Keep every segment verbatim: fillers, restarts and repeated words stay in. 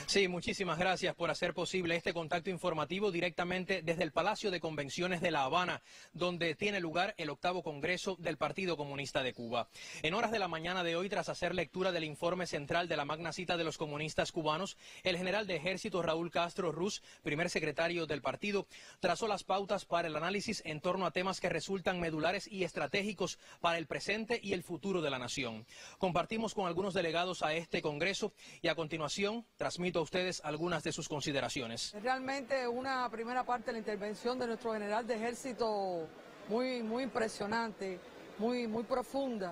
Sí, muchísimas gracias por hacer posible este contacto informativo directamente desde el Palacio de Convenciones de La Habana, donde tiene lugar el octavo Congreso del Partido Comunista de Cuba. En horas de la mañana de hoy, tras hacer lectura del informe central de la magna cita de los comunistas cubanos, el general de ejército Raúl Castro Ruz, primer secretario del partido, trazó las pautas para el análisis en torno a temas que resultan medulares y estratégicos para el presente y el futuro de la nación. Compartimos con algunos delegados a este Congreso y a continuación transmito a ustedes algunas de sus consideraciones. Realmente una primera parte de la intervención de nuestro general de ejército muy, muy impresionante, muy, muy profunda,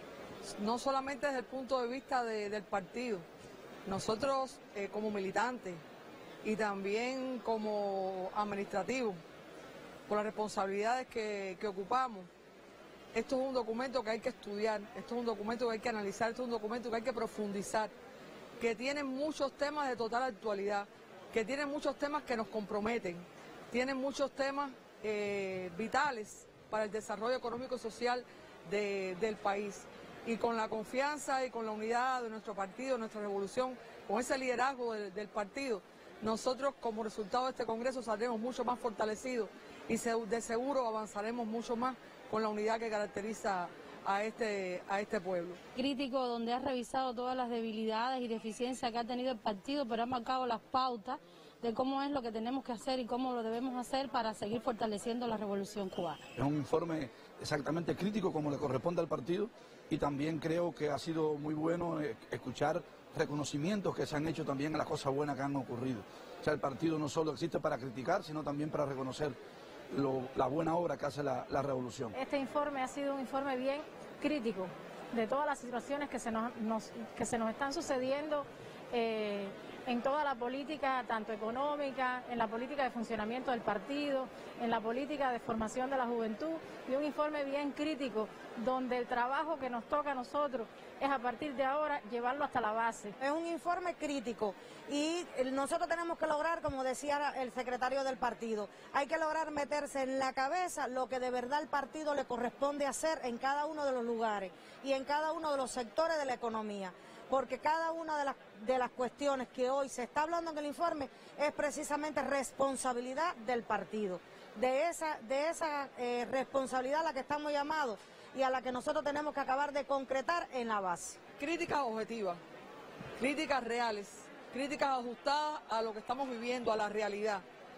no solamente desde el punto de vista de, del partido, nosotros eh, como militantes y también como administrativos, por las responsabilidades que, que ocupamos. Esto es un documento que hay que estudiar, esto es un documento que hay que analizar, esto es un documento que hay que profundizar, que tiene muchos temas de total actualidad, que tiene muchos temas que nos comprometen, tiene muchos temas eh, vitales para el desarrollo económico y social de, del país. Y con la confianza y con la unidad de nuestro partido, nuestra revolución, con ese liderazgo del, del partido, nosotros como resultado de este Congreso saldremos mucho más fortalecidos y se, de seguro avanzaremos mucho más con la unidad que caracteriza a este, a este pueblo. Crítico, donde ha revisado todas las debilidades y deficiencias que ha tenido el partido, pero ha marcado las pautas de cómo es lo que tenemos que hacer y cómo lo debemos hacer para seguir fortaleciendo la revolución cubana. Es un informe exactamente crítico como le corresponde al partido y también creo que ha sido muy bueno escuchar reconocimientos que se han hecho también a las cosas buenas que han ocurrido. O sea, el partido no solo existe para criticar, sino también para reconocer Lo, la buena obra que hace la, la revolución. Este informe ha sido un informe bien crítico de todas las situaciones que se nos, nos, que se nos están sucediendo eh, en toda la política, tanto económica, en la política de funcionamiento del partido, en la política de formación de la juventud, y un informe bien crítico donde el trabajo que nos toca a nosotros es a partir de ahora llevarlo hasta la base. Es un informe crítico y nosotros tenemos que lograr, como decía el secretario del partido, hay que lograr meterse en la cabeza lo que de verdad al partido le corresponde hacer en cada uno de los lugares y en cada uno de los sectores de la economía, porque cada una de las, de las cuestiones que hoy se está hablando en el informe es precisamente responsabilidad del partido, de esa, de esa eh, responsabilidad a la que estamos llamados y a la que nosotros tenemos que acabar de concretar en la base. Críticas objetivas, críticas reales, críticas ajustadas a lo que estamos viviendo, a la realidad.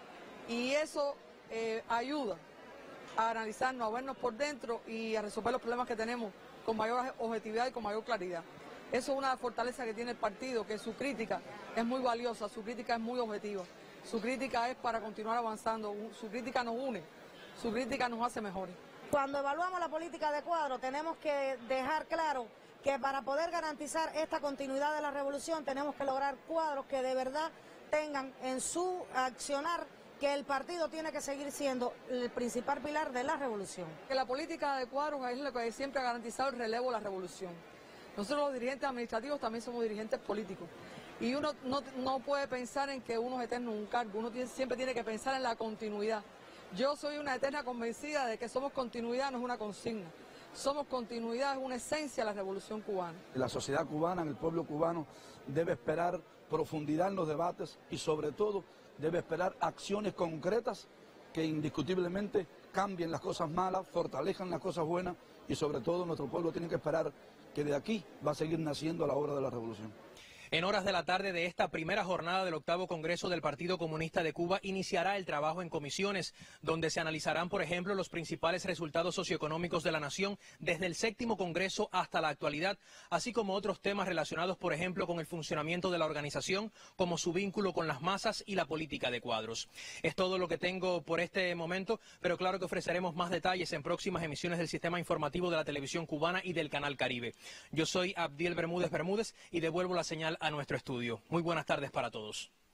Y eso eh, ayuda a analizarnos, a vernos por dentro y a resolver los problemas que tenemos con mayor objetividad y con mayor claridad. Eso es una fortaleza que tiene el partido, que su crítica es muy valiosa, su crítica es muy objetiva, su crítica es para continuar avanzando, su crítica nos une, su crítica nos hace mejores. Cuando evaluamos la política de Cuadro tenemos que dejar claro que para poder garantizar esta continuidad de la revolución tenemos que lograr cuadros que de verdad tengan en su accionar que el partido tiene que seguir siendo el principal pilar de la revolución. Que la política de Cuadros es lo que siempre ha garantizado el relevo de la revolución. Nosotros los dirigentes administrativos también somos dirigentes políticos y uno no, no puede pensar en que uno es eterno en un cargo, uno tiene, siempre tiene que pensar en la continuidad. Yo soy una eterna convencida de que somos continuidad, no es una consigna. Somos continuidad, es una esencia de la revolución cubana. La sociedad cubana, el pueblo cubano, debe esperar profundidad en los debates y sobre todo debe esperar acciones concretas que indiscutiblemente cambien las cosas malas, fortalezcan las cosas buenas y sobre todo nuestro pueblo tiene que esperar que de aquí va a seguir naciendo la obra de la revolución. En horas de la tarde de esta primera jornada del octavo Congreso del Partido Comunista de Cuba iniciará el trabajo en comisiones, donde se analizarán, por ejemplo, los principales resultados socioeconómicos de la nación desde el séptimo Congreso hasta la actualidad, así como otros temas relacionados, por ejemplo, con el funcionamiento de la organización, como su vínculo con las masas y la política de cuadros. Es todo lo que tengo por este momento, pero claro que ofreceremos más detalles en próximas emisiones del Sistema Informativo de la Televisión Cubana y del Canal Caribe. Yo soy Abdiel Bermúdez Bermúdez y devuelvo la señal a nuestro estudio. Muy buenas tardes para todos.